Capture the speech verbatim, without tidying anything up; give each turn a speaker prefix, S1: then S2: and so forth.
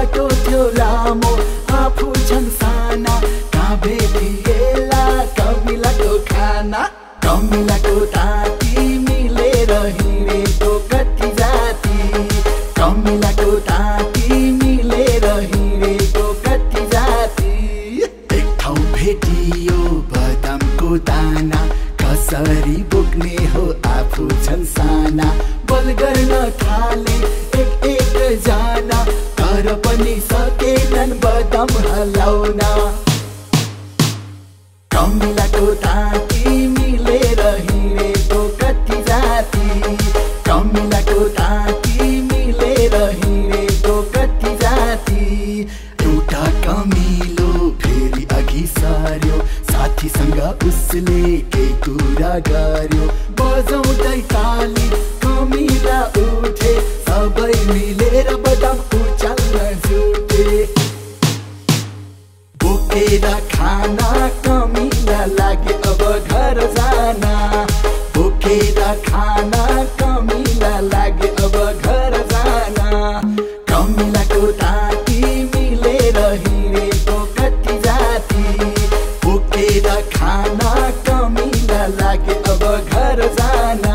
S1: बाटो थियो लामो आफू छन् साना कहाँ भेटिएला कमिलाको खाना कमिलाको ताती मिलेर हिँडेको कति जाति कमिलाको ताती मिलेर हिँडेको कति जाति एक ठाउँ भेटियो बदामको दाना कसरी बोक्ने हो आफू छन् साना बल गर्न थाले एक एक जना तर पनि सकेनन् बदाम हलाउन कमिलाको ताती मिलेर हिँडेको कति जाति कमिलाको ताती मिलेर हिँडेको कति जाति एउटा कमिलो फेरि अघि सर्यो साथीसँग उसले के कुरा गर्यो बजाउँदै ताली कमिला उठे सबै मिलेर बदाम उचाल्न जुटे बोकेर खाना कमिला लागे अब घर जाना बोकेर खाना कमिला लागे अब घर जाना कमिलाको ताती मिलेर हिँडेको कति जाति बोकेर खाना कमिला लागे अब घर जाना